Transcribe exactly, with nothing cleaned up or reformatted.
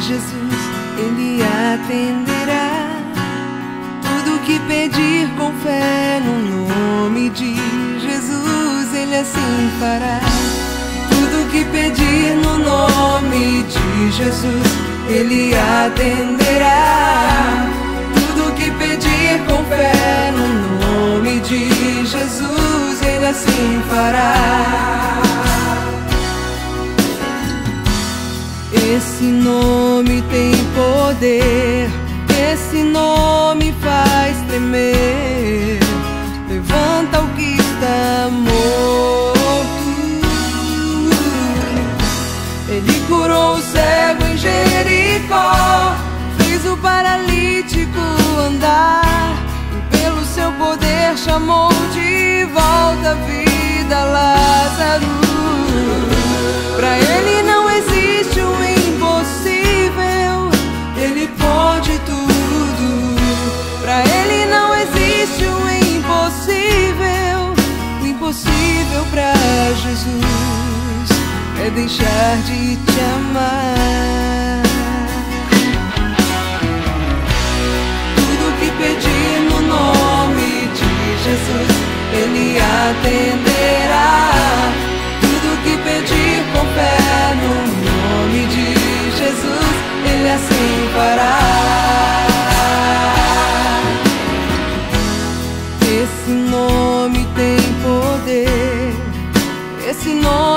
Jesus, Ele atenderá. Tudo que pedir com fé no nome de Jesus, Ele assim fará. Tudo que pedir no nome de Jesus, Ele atenderá. Tudo que pedir com fé no nome de Jesus, Ele assim fará. Esse nome tem poder, esse nome faz tremer, levanta o que está morto. Ele curou o cego em Jericó, fez o paralítico andar, e pelo seu poder chamou de volta a vida Lázaro. Pra Ele não existe o impossível, Ele pode tudo. Pra Ele não existe o impossível. O impossível pra Jesus é deixar de te amar. Tudo que pedir no nome de Jesus, Ele atenderá. Tudo que pedir com fé no nome de Jesus, Ele assim fará. Esse nome tem poder, esse nome